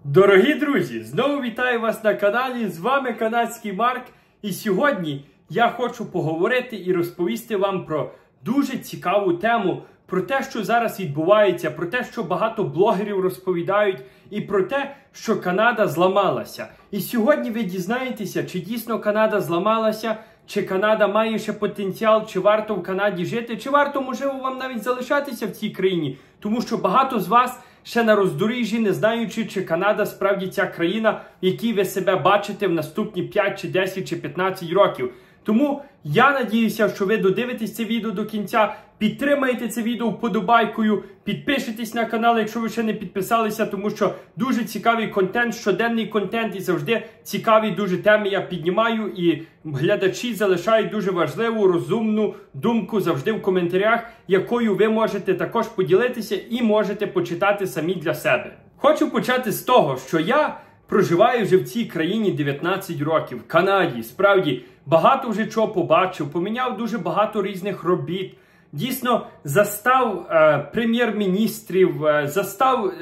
Дорогі друзі, знову вітаю вас на каналі, з вами канадський Марк. І сьогодні я хочу поговорити і розповісти вам про дуже цікаву тему, про те, що зараз відбувається, про те, що багато блогерів розповідають, і про те, що Канада зламалася. І сьогодні ви дізнаєтеся, чи дійсно Канада зламалася, чи Канада має ще потенціал, чи варто в Канаді жити, чи варто, можливо, вам навіть залишатися в цій країні. Тому що багато з вас ще на роздоріжжі, не знаючи, чи Канада справді ця країна, в якій ви себе бачите в наступні 5, чи 10, чи 15 років. Тому я надіюся, що ви додивитесь це відео до кінця, підтримаєте це відео вподобайкою, підпишитесь на канал, якщо ви ще не підписалися, тому що дуже цікавий контент, щоденний контент і завжди цікаві дуже теми я піднімаю, і глядачі залишають дуже важливу, розумну думку завжди в коментарях, якою ви можете також поділитися і можете почитати самі для себе. Хочу почати з того, що я проживаю вже в цій країні 19 років, в Канаді. Справді, багато вже чого побачив, поміняв дуже багато різних робіт. Дійсно, застав прем'єр-міністрів, застав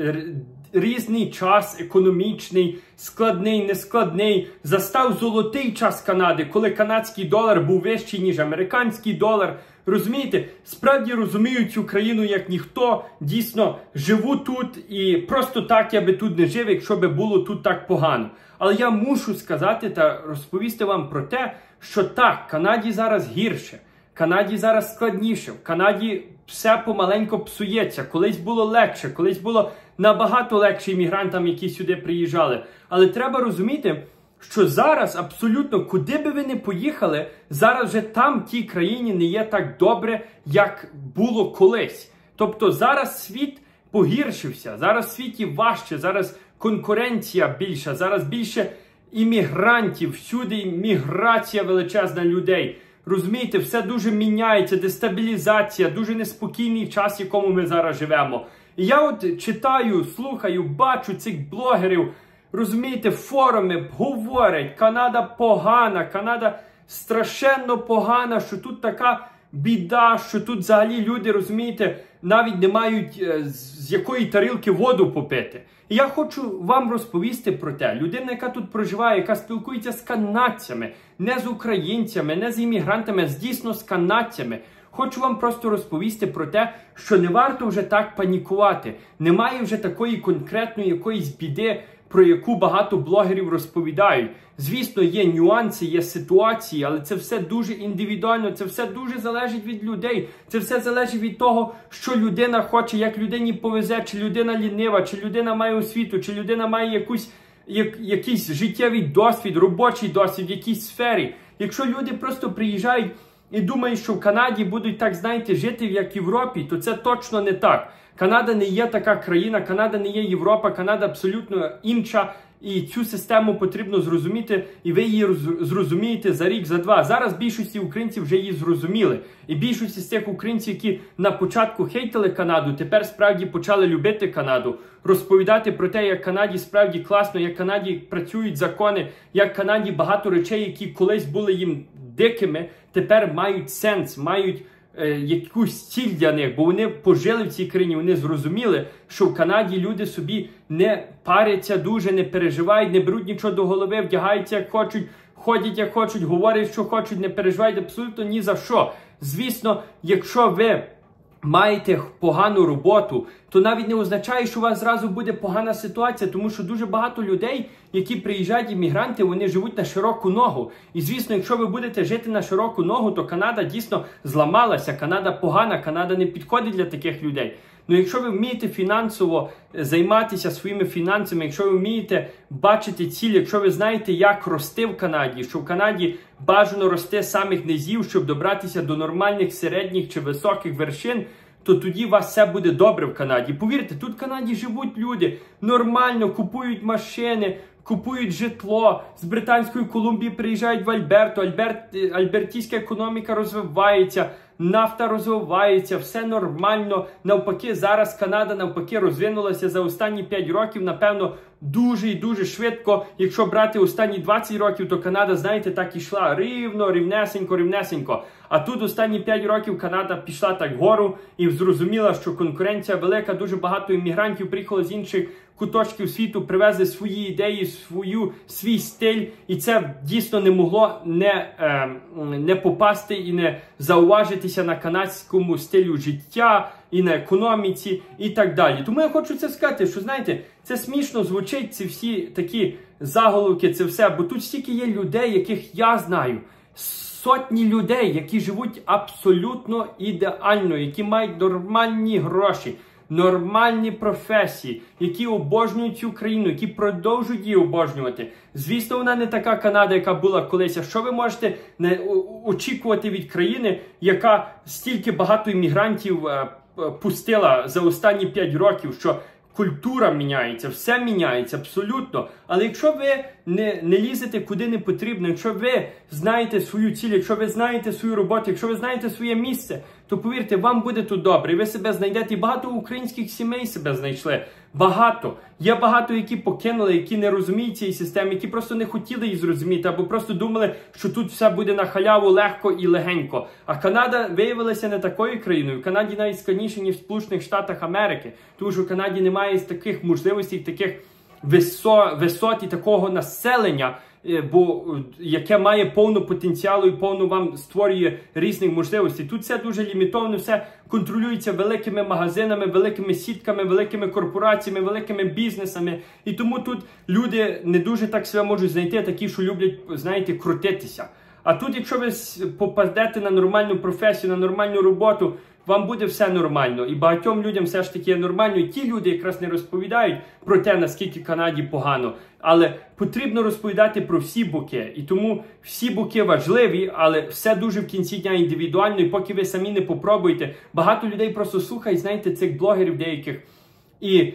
різний час економічний, складний, нескладний, застав золотий час Канади, коли канадський долар був вищий, ніж американський долар. Розумієте, справді розумію цю країну як ніхто, дійсно живу тут і просто так я би тут не жив, якщо би було тут так погано. Але я мушу сказати та розповісти вам про те, що так, Канаді зараз гірше, Канаді зараз складніше, в Канаді все помаленько псується, колись було легше, колись було набагато легше іммігрантам, які сюди приїжджали. Але треба розуміти, що зараз абсолютно, куди би ви не поїхали, зараз вже там, в тій країні, не є так добре, як було колись. Тобто зараз світ погіршився, зараз в світі важче, зараз конкуренція більша, зараз більше іммігрантів, всюди міграція величезна людей. Розумієте, все дуже міняється, дестабілізація, дуже неспокійний час, в якому ми зараз живемо. І я от читаю, слухаю, бачу цих блогерів, розумієте, форуми говорять, Канада погана, Канада страшенно погана, що тут така біда, що тут взагалі люди, розумієте, навіть не мають з якої тарілки воду попити. І я хочу вам розповісти про те, людина, яка тут проживає, яка спілкується з канадцями, не з українцями, не з іммігрантами, а дійсно з канадцями. Хочу вам просто розповісти про те, що не варто вже так панікувати. Немає вже такої конкретної якоїсь біди, про яку багато блогерів розповідають. Звісно, є нюанси, є ситуації, але це все дуже індивідуально, це все дуже залежить від людей. Це все залежить від того, що людина хоче, як людині повезе, чи людина лінива, чи людина має освіту, чи людина має якийсь життєвий досвід, робочий досвід в якійсь сфері. Якщо люди просто приїжджають і думають, що в Канаді будуть так, знаєте, жити, як в Європі, то це точно не так. Канада не є така країна, Канада не є Європа, Канада абсолютно інша. І цю систему потрібно зрозуміти, і ви її зрозумієте за рік, за два. Зараз більшості українців вже її зрозуміли. І більшості з тих українців, які на початку хейтили Канаду, тепер справді почали любити Канаду. Розповідати про те, як Канаді справді класно, як Канаді працюють закони, як Канаді багато речей, які колись були їм дикими, тепер мають сенс, мають якусь ціль для них, бо вони пожили в цій країні, вони зрозуміли, що в Канаді люди собі не паряться дуже, не переживають, не беруть нічого до голови, вдягаються як хочуть, ходять як хочуть, говорять, що хочуть, не переживають абсолютно ні за що. Звісно, якщо ви маєте погану роботу, то навіть не означає, що у вас зразу буде погана ситуація, тому що дуже багато людей, які приїжджають іммігранти, вони живуть на широку ногу. І звісно, якщо ви будете жити на широку ногу, то Канада дійсно зламалася, Канада погана, Канада не підходить для таких людей. Ну, якщо ви вмієте фінансово займатися своїми фінансами, якщо ви вмієте бачити ціль, якщо ви знаєте, як рости в Канаді, що в Канаді бажано рости з самих низів, щоб добратися до нормальних, середніх чи високих вершин, то тоді у вас все буде добре в Канаді. Повірте, тут в Канаді живуть люди, нормально, купують машини, купують житло, з Британської Колумбії приїжджають в Альберту, альбертійська економіка розвивається, нафта розвивається, все нормально. Навпаки, зараз Канада навпаки розвинулася за останні 5 років, напевно, дуже і дуже швидко. Якщо брати останні 20 років, то Канада, знаєте, так ішла рівно, рівнесенько. А тут останні 5 років Канада пішла так вгору і зрозуміла, що конкуренція велика, дуже багато іммігрантів приїхало з інших куточків світу привезли свої ідеї, свій стиль, і це дійсно не могло не попасти і не зауважитися на канадському стилю життя, і на економіці, і так далі. Тому я хочу це сказати, що, знаєте, це смішно звучить, ці всі такі заголовки, це все, бо тут стільки є людей, яких я знаю, сотні людей, які живуть абсолютно ідеально, які мають нормальні гроші, нормальні професії, які обожнюють цю країну, які продовжують її обожнювати. Звісно, вона не така Канада, яка була колись. А що ви можете очікувати від країни, яка стільки багато іммігрантів пустила за останні 5 років, що культура міняється, все міняється абсолютно. Але якщо ви не лізете куди не потрібно, якщо ви знаєте свою ціль, якщо ви знаєте свою роботу, якщо ви знаєте своє місце, то повірте, вам буде тут добре. І ви себе знайдете. І багато українських сімей себе знайшли. Багато. Є багато, які покинули, які не розуміють цієї системи, які просто не хотіли її зрозуміти, або просто думали, що тут все буде на халяву легко і легенько. А Канада виявилася не такою країною. В Канаді навіть складніше, ніж в Сполучених Штатах Америки. Тому що в Канаді немає таких можливостей, таких висот і такого населення, яке має повну потенціалу і повну вам створює різних можливостей. Тут все дуже лімітовано, все контролюється великими магазинами, великими сітками, великими корпораціями, великими бізнесами. І тому тут люди не дуже так себе можуть знайти, такі, що люблять, знаєте, крутитися. А тут, якщо ви попадете на нормальну професію, на нормальну роботу, вам буде все нормально. І багатьом людям все ж таки є нормально. І ті люди якраз не розповідають про те, наскільки Канаді погано. Але потрібно розповідати про всі боки. І тому всі боки важливі, але все дуже в кінці дня індивідуально. І поки ви самі не попробуєте, багато людей просто слухають, знаєте, цих блогерів деяких. І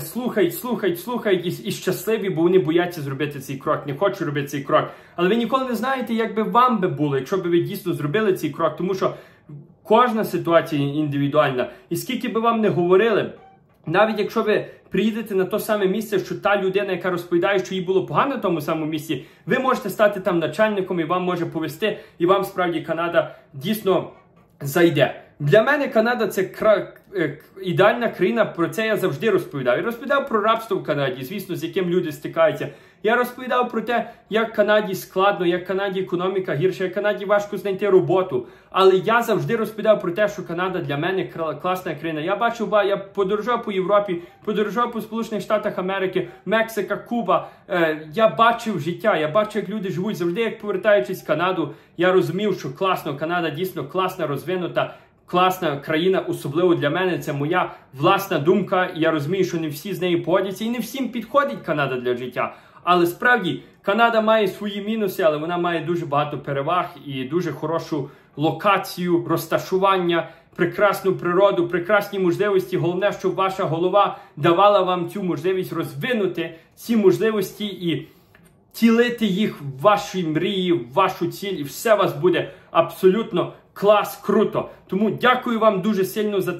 слухають і щасливі, бо вони бояться зробити цей крок, не хочуть робити цей крок. Але ви ніколи не знаєте, як би вам би було, якщо б ви дійсно зробили цей крок. Тому що кожна ситуація індивідуальна. І скільки би вам не говорили, навіть якщо ви приїдете на те саме місце, що та людина, яка розповідає, що їй було погано в тому самому місці, ви можете стати там начальником, і вам може повести, і вам справді Канада дійсно зайде. Для мене Канада – це ідеальна країна, про це я завжди розповідав. Я розповідав про рабство в Канаді, звісно, з яким люди стикаються. Я розповідав про те, як Канаді складно, як Канаді економіка гірша, як Канаді важко знайти роботу. Але я завжди розповідав про те, що Канада для мене класна країна. Я подорожував по Європі, подорожував по Сполучених Штатах Америки, Мексика, Куба. Я бачив життя, я бачив, як люди живуть. Завжди, як повертаючись в Канаду, я розумів, що класно, Канада дійсно класна, розвинута, класна країна, особливо для мене, це моя власна думка. Я розумію, що не всі з нею погодяться і не всім підходить Канада для життя. Але справді, Канада має свої мінуси, але вона має дуже багато переваг і дуже хорошу локацію, розташування, прекрасну природу, прекрасні можливості. Головне, щоб ваша голова давала вам цю можливість розвинути ці можливості і втілити їх в ваші мрії, в вашу ціль, і все у вас буде абсолютно клас, круто. Тому дякую вам дуже сильно за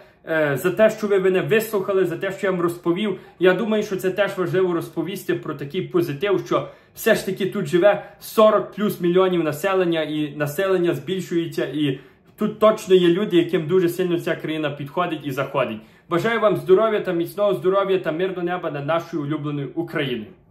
те, що ви мене вислухали, за те, що я вам розповів. Я думаю, що це теж важливо розповісти про такий позитив, що все ж таки тут живе 40 плюс мільйонів населення, і населення збільшується, і тут точно є люди, яким дуже сильно ця країна підходить і заходить. Бажаю вам здоров'я та міцного здоров'я та мирного неба над нашою улюбленою Україною.